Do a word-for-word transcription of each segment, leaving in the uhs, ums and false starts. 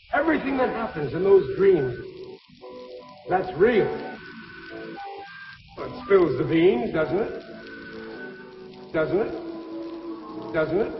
Everything that happens in those dreams, that's real. Well, it spills the beans, doesn't it? Doesn't it? Doesn't it?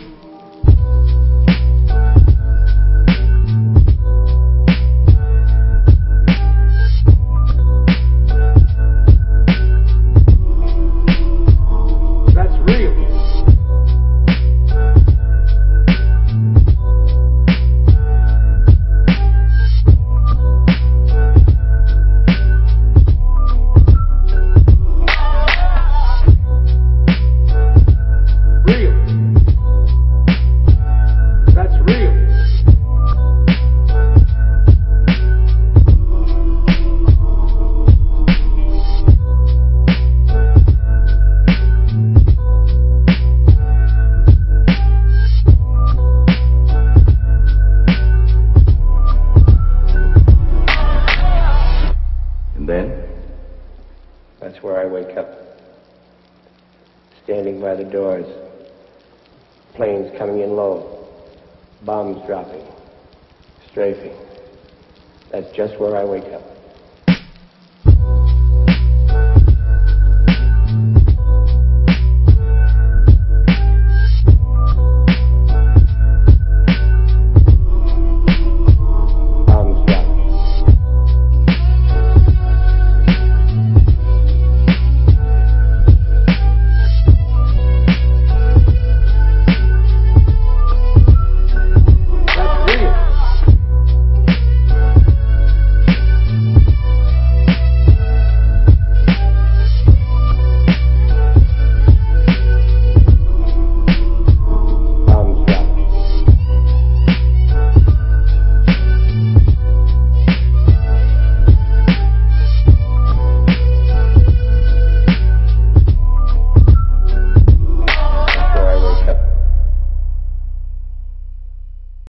Then, that's where I wake up, standing by the doors, planes coming in low, bombs dropping, strafing. That's just where I wake up.